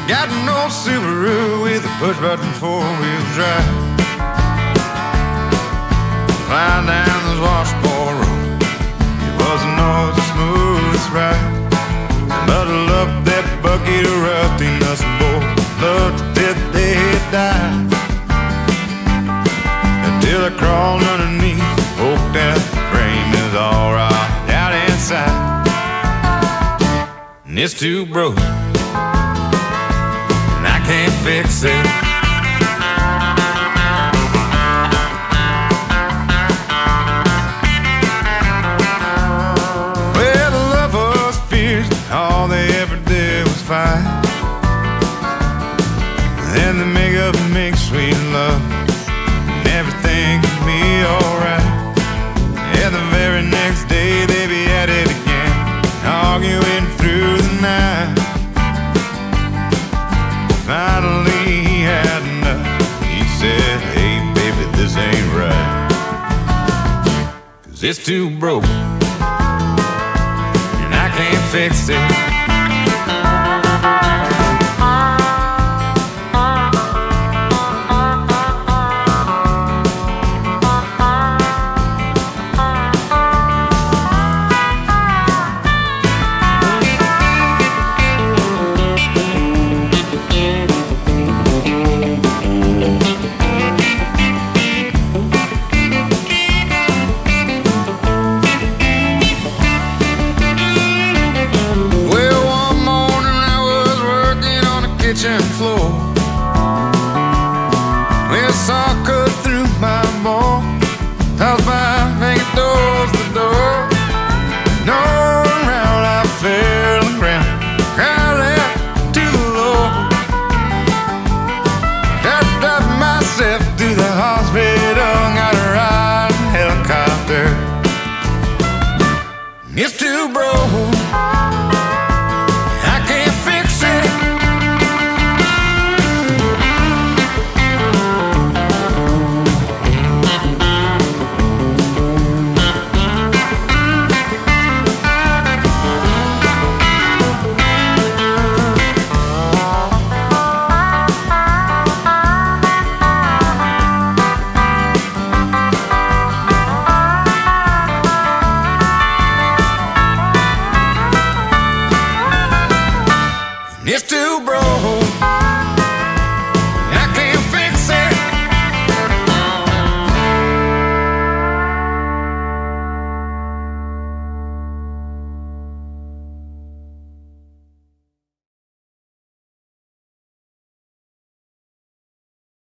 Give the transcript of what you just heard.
Got an old Subaru with a push-button four-wheel drive. Flying down this washboard road, it wasn't always the smoothest ride. Muddle up that bucket of rusty nuts and bolts, loved till they die. Until I crawled underneath, poked out the frame, it was all right out inside. And it's too broke, and I can't fix it. Well, the love was fierce, all they ever did was fight. Then they make up and make sweet love, and everything can be alright. And the very next day they be at it again, arguing through the night. Finally he had enough. He said, hey baby, this ain't right, 'cause it's too broke, and I can't fix it. Kitchen floor, with a saw cut through my ball, toss my finger towards the door. No around, I fell on the ground, cried out to the Lord. Tried to drive myself to the hospital, got a ride in a helicopter. It's too broke, I can't fix it. It's too broke.